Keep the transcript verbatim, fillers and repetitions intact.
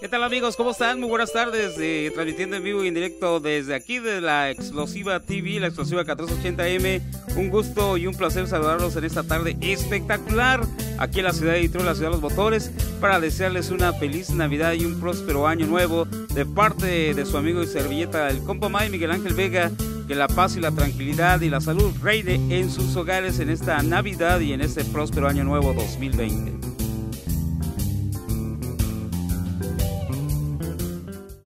¿Qué tal, amigos? ¿Cómo están? Muy buenas tardes, eh, transmitiendo en vivo y en directo desde aquí de la Explosiva T V, la Explosiva catorce ochenta M. Un gusto y un placer saludarlos en esta tarde espectacular aquí en la ciudad de Detroit, la ciudad de los motores, para desearles una feliz Navidad y un próspero año nuevo de parte de su amigo y servilleta, el compa May Miguel Ángel Vega. Que la paz y la tranquilidad y la salud reine en sus hogares en esta Navidad y en este próspero año nuevo dos mil veinte.